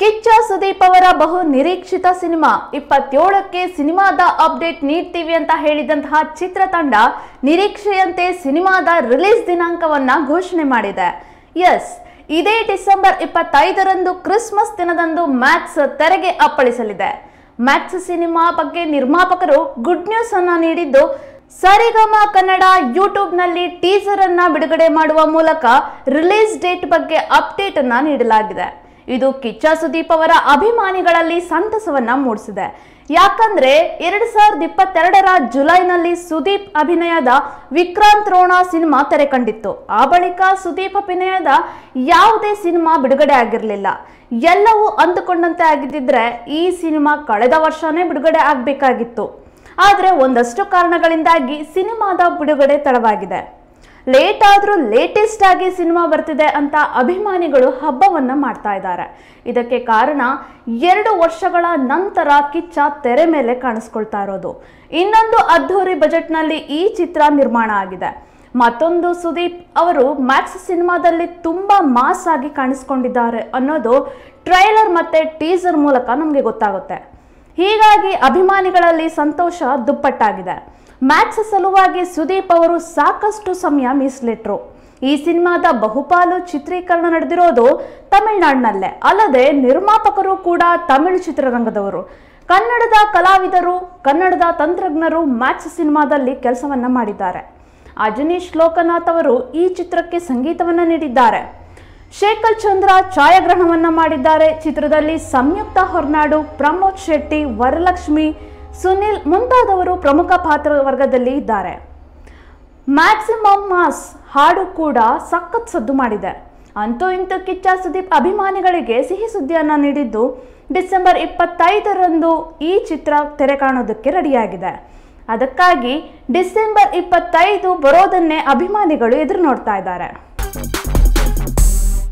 ಕಿಚ್ಚ ಸುದೀಪ್ ಅವರ ಬಹು ನಿರೀಕ್ಷಿತ ಸಿನಿಮಾ 27ಕ್ಕೆ ಸಿನಿಮಾದ ಅಪ್ಡೇಟ್ ನೀಡ್ತೀವಿ ಅಂತ ಹೇಳಿದಂತಹ ಚಿತ್ರತಂಡ ನಿರೀಕ್ಷೆಯಂತೆ ಸಿನಿಮಾದ ರಿಲೀಸ್ ದಿನಾಂಕವನ್ನ ಘೋಷಣೆ ಮಾಡಿದೆ. ಇದೇ ಡಿಸೆಂಬರ್ 25ರಂದು ಕ್ರಿಸ್ಮಸ್ ದಿನದಂದು ಮ್ಯಾಕ್ಸ್ ತೆರೆಗೆ ಅಪ್ಪಳಿಸಲಿದೆ. ಮ್ಯಾಕ್ಸ್ ಸಿನಿಮಾ ಬಗ್ಗೆ ನಿರ್ಮಾಪಕರು ಗುಡ್ ನ್ಯೂಸ್ ಅನ್ನ ನೀಡಿದ್ದು, ಸರಿಗಮ ಕನ್ನಡ ಯೂಟ್ಯೂಬ್ ನಲ್ಲಿ ಟೀಸರ್ ಅನ್ನ ಬಿಡುಗಡೆ ಮಾಡುವ ಮೂಲಕ ರಿಲೀಸ್ ಡೇಟ್ ಬಗ್ಗೆ ಅಪ್ಡೇಟ್ ಅನ್ನ ನೀಡಲಾಗಿದೆ. ಇದು ಕಿಚ್ಚ ಸುದೀಪ್ ಅವರ ಅಭಿಮಾನಿಗಳಲ್ಲಿ ಸಂತಸವನ್ನ ಮೂಡಿಸಿದೆ. ಯಾಕಂದ್ರೆ 2022ರ ಜುಲೈನಲ್ಲಿ ಸುದೀಪ್ ಅಭಿನಯದ ವಿಕ್ರಾಂತ್ ರೋಣ ಸಿನಿಮಾ ತೆರೆ ಕಂಡಿತ್ತು. ಆ ಬಳಿಕ ಸುದೀಪ್ ಅಭಿನಯದ ಯಾವುದೇ ಸಿನಿಮಾ ಬಿಡುಗಡೆ ಆಗಿರಲಿಲ್ಲ. ಎಲ್ಲವೂ ಅಂದುಕೊಂಡಂತೆ ಆಗಿದ್ದಿದ್ರೆ ಈ ಸಿನಿಮಾ ಕಳೆದ ವರ್ಷನೇ ಬಿಡುಗಡೆ ಆಗಬೇಕಾಗಿತ್ತು. ಆದರೆ ಒಂದಷ್ಟು ಕಾರಣಗಳಿಂದಾಗಿ ಸಿನಿಮಾದ ಬಿಡುಗಡೆ ತಡವಾಗಿದೆ. ಲೇಟ್ ಆದ್ರೂ ಲೇಟೆಸ್ಟ್ ಆಗಿ ಸಿನಿಮಾ ಬರ್ತಿದೆ ಅಂತ ಅಭಿಮಾನಿಗಳು ಹಬ್ಬವನ್ನ ಮಾಡ್ತಾ ಇದ್ದಾರೆ. ಇದಕ್ಕೆ ಕಾರಣ 2 ವರ್ಷಗಳ ನಂತರ ಕಿಚ್ಚ ತೆರೆ ಮೇಲೆ ಕಾಣಿಸ್ಕೊಳ್ತಾ ಇರೋದು. ಇನ್ನೊಂದು ಅದ್ಧೂರಿ ಬಜೆಟ್ ನಲ್ಲಿ ಈ ಚಿತ್ರ ನಿರ್ಮಾಣ ಆಗಿದೆ. ಮತ್ತೊಂದು, ಸುದೀಪ್ ಅವರು ಮ್ಯಾಕ್ಸ್ ಸಿನಿಮಾದಲ್ಲಿ ತುಂಬಾ ಮಾಸ್ ಆಗಿ ಕಾಣಿಸ್ಕೊಂಡಿದ್ದಾರೆ ಅನ್ನೋದು ಟ್ರೈಲರ್ ಮತ್ತೆ ಟೀಸರ್ ಮೂಲಕ ನಮಗೆ ಗೊತ್ತಾಗುತ್ತೆ. ಹೀಗಾಗಿ ಅಭಿಮಾನಿಗಳಲ್ಲಿ ಸಂತೋಷ ದುಪ್ಪಟ್ಟಾಗಿದೆ. ಮ್ಯಾಕ್ಸ್ ಸಲುವಾಗಿ ಸುದೀಪ್ ಅವರು ಸಾಕಷ್ಟು ಸಮಯ ಮೀಸಲಿಟ್ರು. ಈ ಸಿನಿಮಾದ ಬಹುಪಾಲು ಚಿತ್ರೀಕರಣ ನಡೆದಿರೋದು ತಮಿಳುನಾಡಿನಲ್ಲೇ. ಅಲ್ಲದೆ ನಿರ್ಮಾಪಕರು ಕೂಡ ತಮಿಳು ಚಿತ್ರರಂಗದವರು. ಕನ್ನಡದ ಕಲಾವಿದರು, ಕನ್ನಡದ ತಂತ್ರಜ್ಞರು ಮ್ಯಾಕ್ಸ್ ಸಿನಿಮಾದಲ್ಲಿ ಕೆಲಸವನ್ನ ಮಾಡಿದ್ದಾರೆ. ಅಜನೀಶ್ ಲೋಕನಾಥ್ ಅವರು ಈ ಚಿತ್ರಕ್ಕೆ ಸಂಗೀತವನ್ನ ನೀಡಿದ್ದಾರೆ. ಶೇಖರ್ ಚಂದ್ರ ಛಾಯಾಗ್ರಹಣವನ್ನ ಮಾಡಿದ್ದಾರೆ. ಚಿತ್ರದಲ್ಲಿ ಸಂಯುಕ್ತ ಹೊರನಾಡು, ಪ್ರಮೋದ್ ಶೆಟ್ಟಿ, ವರಲಕ್ಷ್ಮಿ, ಸುನಿಲ್ ಮುಂತಾದವರು ಪ್ರಮುಖ ಪಾತ್ರ ವರ್ಗದಲ್ಲಿ ಇದ್ದಾರೆ. ಮ್ಯಾಕ್ಸಿಮಮ್ ಮಾಸ್ ಹಾಡು ಕೂಡ ಸಖತ್ ಸದ್ದು ಮಾಡಿದೆ. ಅಂತೂ ಇಂತೂ ಕಿಚ್ಚ ಸುದೀಪ್ ಅಭಿಮಾನಿಗಳಿಗೆ ಸಿಹಿ ಸುದ್ದಿಯನ್ನ ನೀಡಿದ್ದು, ಡಿಸೆಂಬರ್ 25ರಂದು ಈ ಚಿತ್ರ ತೆರೆ ಕಾಣೋದಕ್ಕೆ ರೆಡಿಯಾಗಿದೆ. ಅದಕ್ಕಾಗಿ ಡಿಸೆಂಬರ್ 25 ಬರೋದನ್ನೇ ಅಭಿಮಾನಿಗಳು ಎದುರು ನೋಡ್ತಾ ಇದ್ದಾರೆ.